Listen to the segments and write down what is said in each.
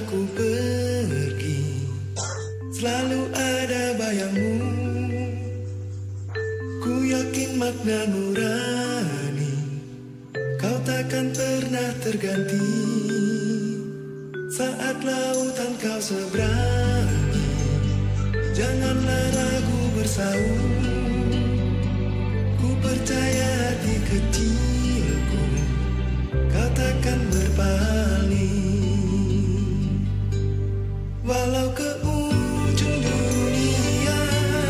ku pergi, selalu ada bayangmu. Ku yakin makna nurani, kau takkan pernah terganti. Saat lautan kau seberangi, janganlah ragu bersaung. Ku percaya hati kecilku, kau takkan berpaling. Walau ke ujung dunia,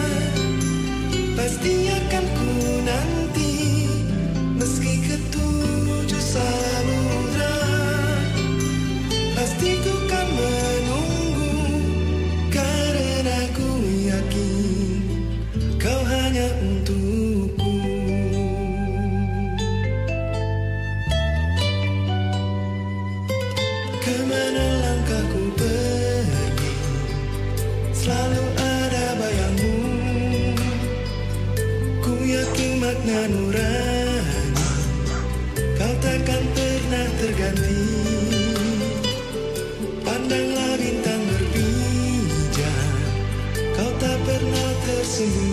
pasti akan ku nanti. Meski ketujuh samudra, pasti ku kan menunggu. Karena ku yakin kau hanya untukku. Kemana langkahku pergi, selalu ada bayangmu. Ku yakin makna nurani, kau takkan pernah terganti. Pandanglah bintang berpijar, kau tak pernah tersembunyi.